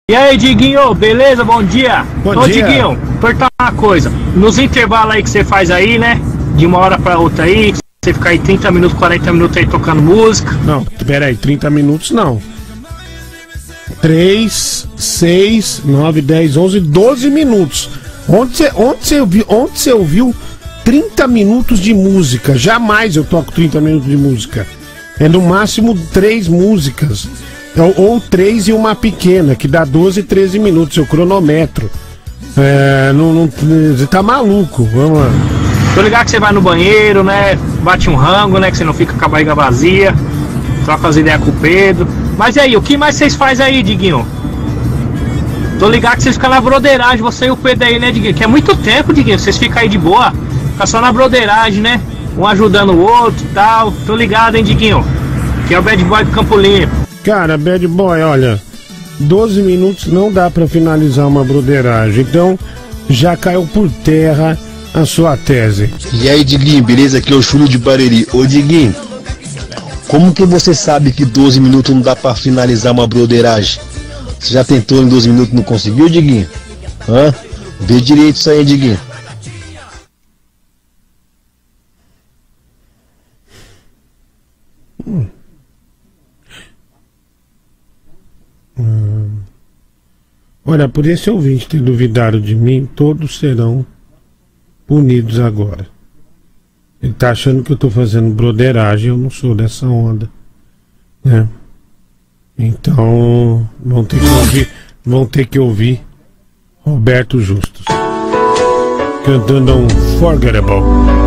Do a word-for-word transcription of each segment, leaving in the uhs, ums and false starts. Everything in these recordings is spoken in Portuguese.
E aí, Diguinho, beleza? Bom dia. Bom Ô, dia. Diguinho, perguntar uma coisa. Nos intervalos aí que você faz aí, né? De uma hora pra outra aí, você fica aí trinta minutos, quarenta minutos aí tocando música. Não, pera aí, trinta minutos não. três, seis, nove, dez, onze, doze minutos. Onde você, onde você ouviu, onde você ouviu trinta minutos de música? Jamais eu toco trinta minutos de música. É no máximo três músicas. Ou, ou três e uma pequena, que dá doze, treze minutos, eu cronometro. É, não, não, você tá maluco, vamos lá. Tô ligado que você vai no banheiro, né? Bate um rango, né? Que você não fica com a barriga vazia. Troca as ideias com o Pedro. Mas e aí, o que mais vocês fazem aí, Diguinho? Tô ligado que vocês ficam na broderagem, você e o Pedro aí, né, Diguinho? Que é muito tempo, Diguinho, vocês ficam aí de boa. Fica só na broderagem, né? Um ajudando o outro e tal. Tô ligado, hein, Diguinho? Que é o bad boy do Campo Limpo. Cara, bad boy, olha, doze minutos não dá pra finalizar uma broderagem, então já caiu por terra a sua tese. E aí, Diguinho, beleza? Aqui é o Chulo de Barueri. Ô, Diguinho, como que você sabe que doze minutos não dá pra finalizar uma broderagem? Você já tentou em doze minutos e não conseguiu, Diguinho? Hã? Vê direito isso aí, Diguinho. Hum. Hum. Olha, por esse ouvinte ter duvidado de mim, todos serão punidos agora. Ele tá achando que eu tô fazendo broderagem, eu não sou dessa onda, né? Então vão ter que ouvir, vão ter que ouvir Roberto Justus cantando um Unforgettable.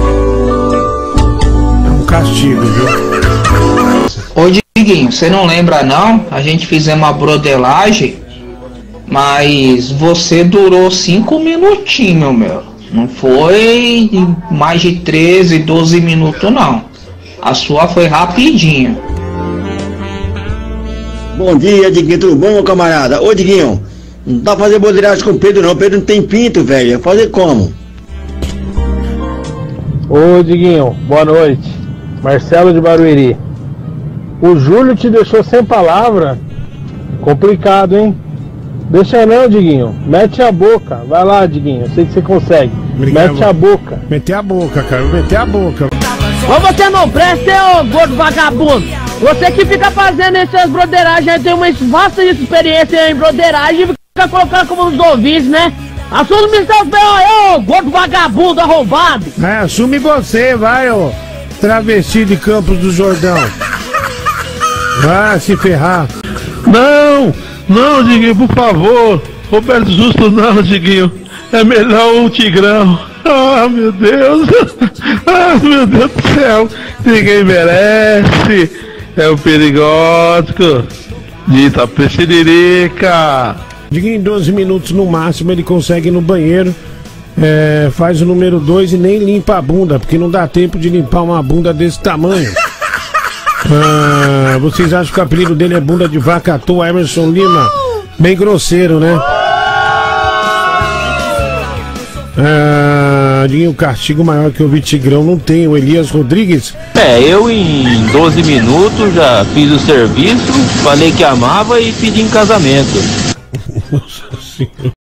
É um castigo, viu? Ô Diguinho, você não lembra não? A gente fizemos uma brodelagem, mas você durou cinco minutinhos, meu. Não foi mais de treze, doze minutos não. A sua foi rapidinho. Bom dia, Diguinho, tudo bom, meu camarada? Ô, Diguinho, não dá pra fazer broderagem com o Pedro não, o Pedro não tem pinto, velho. Fazer como? Ô, Diguinho, boa noite. Marcelo de Barueri. O Júlio te deixou sem palavra. Complicado, hein? Deixa não, Diguinho. Mete a boca. Vai lá, Diguinho. Eu sei que você consegue. Obrigado. Mete a boca. Meter a boca, cara. Meter a boca. Ô, você não presta, ô gordo vagabundo. Você que fica fazendo essas broderagens, tem uma vasta experiência em broderagem e fica colocando como nos ouvintes, né? Assume seus B O, ô gordo vagabundo arrombado. É, assume você, vai, ô travesti de Campos do Jordão. Vai se ferrar. Não, não, Diguinho, por favor. Roberto Justo não, Diguinho. É melhor o Tigrão. Ah, meu Deus. Ah, meu Deus do céu. Ninguém merece. É o perigótico de Itapeciririca. Diguinho, em doze minutos no máximo ele consegue ir no banheiro, é, faz o número dois e nem limpa a bunda, porque não dá tempo de limpar uma bunda desse tamanho. Ah, vocês acham que o apelido dele é bunda de vaca à toa, Emerson Lima? Bem grosseiro, né? Ah, Diguinho, o castigo maior que eu vi Tigrão não tem, o Elias Rodrigues. É, eu em doze minutos já fiz o serviço, falei que amava e pedi em casamento. Nossa Senhora.